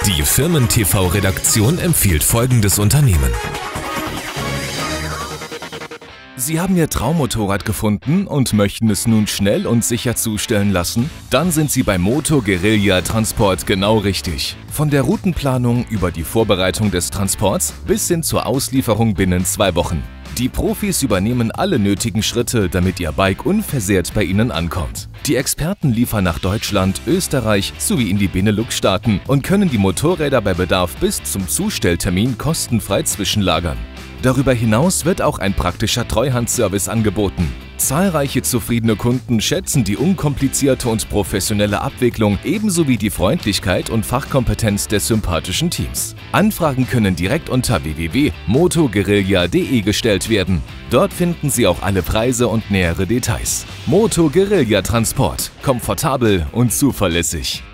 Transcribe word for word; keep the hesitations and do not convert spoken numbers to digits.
Die Firmen-T V-Redaktion empfiehlt folgendes Unternehmen. Sie haben Ihr Traummotorrad gefunden und möchten es nun schnell und sicher zustellen lassen? Dann sind Sie bei Moto Guerilla Transport genau richtig. Von der Routenplanung über die Vorbereitung des Transports bis hin zur Auslieferung binnen zwei Wochen. Die Profis übernehmen alle nötigen Schritte, damit Ihr Bike unversehrt bei Ihnen ankommt. Die Experten liefern nach Deutschland, Österreich sowie in die Benelux-Staaten und können die Motorräder bei Bedarf bis zum Zustelltermin kostenfrei zwischenlagern. Darüber hinaus wird auch ein praktischer Treuhandservice angeboten. Zahlreiche zufriedene Kunden schätzen die unkomplizierte und professionelle Abwicklung ebenso wie die Freundlichkeit und Fachkompetenz des sympathischen Teams. Anfragen können direkt unter w w w punkt moto guerilla punkt de gestellt werden. Dort finden Sie auch alle Preise und nähere Details. Moto Guerilla Transport. Komfortabel und zuverlässig.